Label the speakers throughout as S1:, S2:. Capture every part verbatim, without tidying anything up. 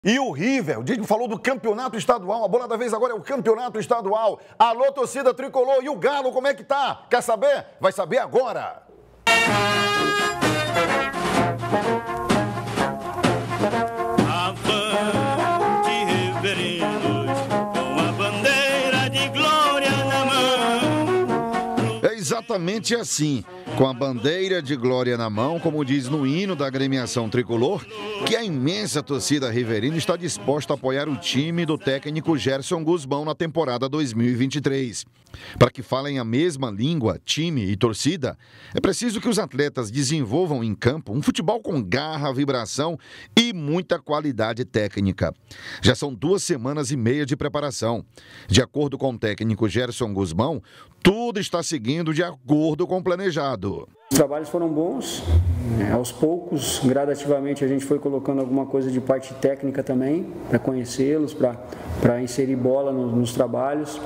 S1: E o River, o Didi falou do campeonato estadual, a bola da vez agora é o campeonato estadual. Alô, torcida tricolor, e o Galo, como é que tá? Quer saber? Vai saber agora.
S2: Avante, reverinos, com a bandeira de glória na mão.
S1: É exatamente assim, com a bandeira de glória na mão, como diz no hino da agremiação tricolor, que a imensa torcida riverina está disposta a apoiar o time do técnico Gerson Guzmão na temporada dois mil e vinte e três. Para que falem a mesma língua, time e torcida, é preciso que os atletas desenvolvam em campo um futebol com garra, vibração e muita qualidade técnica. Já são duas semanas e meia de preparação. De acordo com o técnico Gerson Guzmão, tudo está seguindo de acordo com o planejado.
S3: Os trabalhos foram bons, né? Aos poucos, gradativamente, a gente foi colocando alguma coisa de parte técnica também, para conhecê-los, para inserir bola nos, nos trabalhos.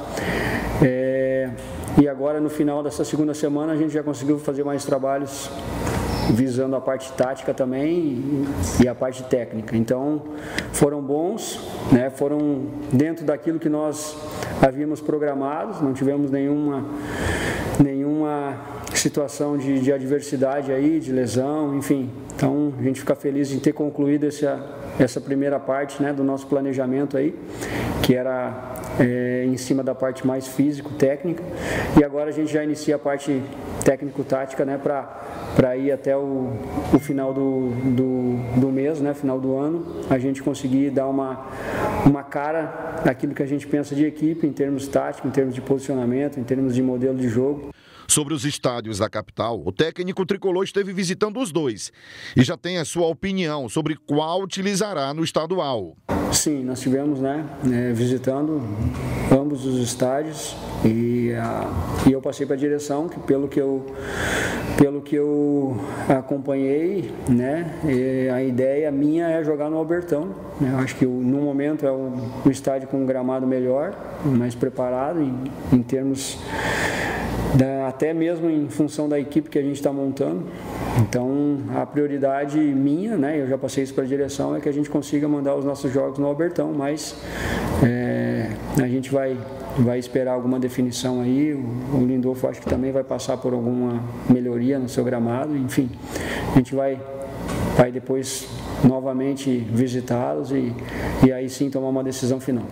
S3: É, e agora, no final dessa segunda semana, a gente já conseguiu fazer mais trabalhos visando a parte tática também e, e a parte técnica. Então, foram bons, né? Foram dentro daquilo que nós havíamos programado, não tivemos nenhuma, nenhuma situação de, de adversidade aí, de lesão, enfim. Então, a gente fica feliz de ter concluído essa, essa primeira parte, né, do nosso planejamento aí, que era é, em cima da parte mais físico-técnica, e agora a gente já inicia a parte técnico-tática, né, para ir até o, o final do, do, do mês, né, final do ano, a gente conseguir dar uma, uma cara naquilo que a gente pensa de equipe, em termos táticos, em termos de posicionamento, em termos de modelo de jogo.
S1: Sobre os estádios da capital, o técnico tricolor esteve visitando os dois e já tem a sua opinião sobre qual utilizará no estadual.
S3: Sim, nós tivemos, né, é, visitando ambos os estádios e, a, e eu passei para a direção que pelo que eu, pelo que eu acompanhei, né, a ideia minha é jogar no Albertão. Né, eu acho que no momento é o, o estádio com um gramado melhor, mais preparado em, em termos... Da, até mesmo em função da equipe que a gente está montando. Então, a prioridade minha, né, eu já passei isso para a direção, é que a gente consiga mandar os nossos jogos no Albertão, mas é, a gente vai, vai esperar alguma definição aí. O, o Lindolfo acho que também vai passar por alguma melhoria no seu gramado, enfim, a gente vai, vai depois novamente visitá-los e, e aí sim tomar uma decisão final.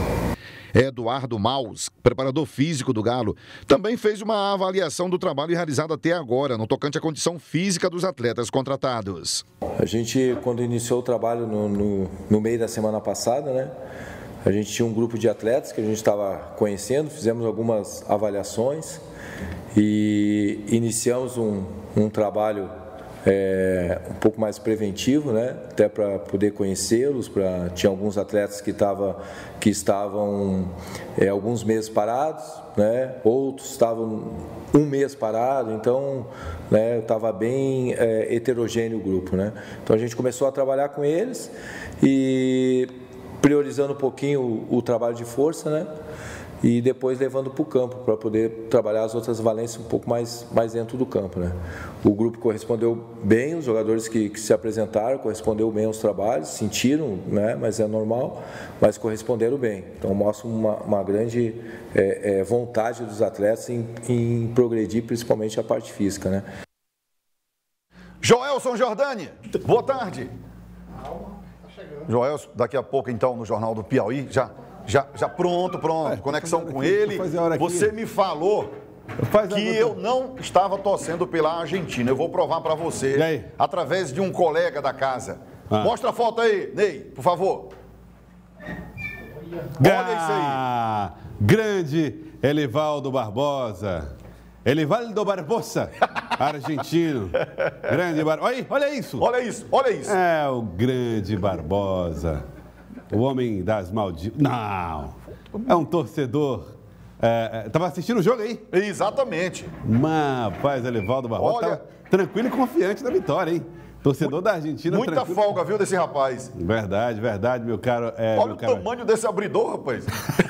S1: Eduardo Maus, preparador físico do Galo, também fez uma avaliação do trabalho realizado até agora, no tocante à condição física dos atletas contratados.
S4: A gente, quando iniciou o trabalho no, no, no meio da semana passada, né, a gente tinha um grupo de atletas que a gente estava conhecendo, fizemos algumas avaliações e iniciamos um, um trabalho É, um pouco mais preventivo, né? Até para poder conhecê-los. Pra... Tinha alguns atletas que, tava, que estavam é, alguns meses parados, né? Outros estavam um mês parado, então né, estava bem é, heterogêneo o grupo. Né? Então a gente começou a trabalhar com eles e priorizando um pouquinho o, o trabalho de força, né? E depois levando para o campo, para poder trabalhar as outras valências um pouco mais, mais dentro do campo. Né? O grupo correspondeu bem, os jogadores que, que se apresentaram correspondeu bem aos trabalhos, sentiram, né? Mas é normal, mas corresponderam bem. Então mostra uma, uma grande é, é, vontade dos atletas em, em progredir, principalmente a parte física. Né?
S1: Joelson Jordani, boa tarde. Calma, tá chegando. Joelson, daqui a pouco então no Jornal do Piauí, já... Já, já pronto, pronto, é, conexão com aqui, ele. Você me falou que eu não estava torcendo pela Argentina. Eu vou provar para você, através de um colega da casa. Ah. Mostra a foto aí, Ney, por favor.
S5: Olha isso aí. Grande Elivaldo Barbosa. Elivaldo Barbosa, argentino. Grande Barbosa. Olha, olha isso.
S1: Olha isso, olha isso.
S5: É o grande Barbosa. O homem das Maldivas. Não, é um torcedor. Estava é, assistindo o jogo aí?
S1: Exatamente.
S5: Mas, rapaz, Elivaldo Barbosa, olha... tá tranquilo e confiante da vitória, hein? Torcedor da Argentina.
S1: Muita
S5: tranquilo.
S1: folga, viu, desse rapaz?
S5: Verdade, verdade, meu caro. É,
S1: olha
S5: meu
S1: o
S5: caro...
S1: tamanho desse abridor, rapaz.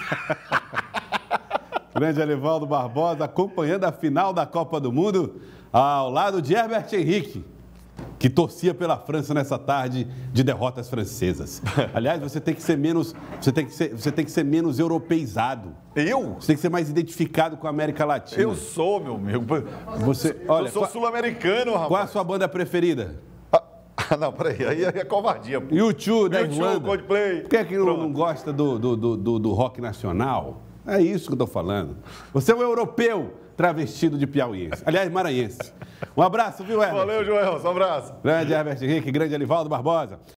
S5: Grande Elivaldo Barbosa, acompanhando a final da Copa do Mundo, ao lado de Herbert Henrique. que torcia pela França nessa tarde de derrotas francesas. Aliás, você tem que ser menos, você tem que ser, você tem que ser menos europeizado.
S6: Eu?
S5: Você tem que ser mais identificado com a América Latina.
S6: Eu sou, meu amigo.
S5: Você, olha,
S6: eu sou
S5: qual,
S6: sul-americano, rapaz.
S5: Qual é a sua banda preferida?
S6: Ah, não, peraí, aí é covardia.
S5: U dois da Irlanda.
S6: Coldplay.
S5: Por que é que não, não gosta do, do, do, do rock nacional? É isso que eu estou falando. Você é um europeu travestido de piauiense. Aliás, maranhense. Um abraço, viu, Herbert?
S6: Valeu, Joel. Um abraço.
S5: Grande Herbert Henrique, grande Alivaldo Barbosa.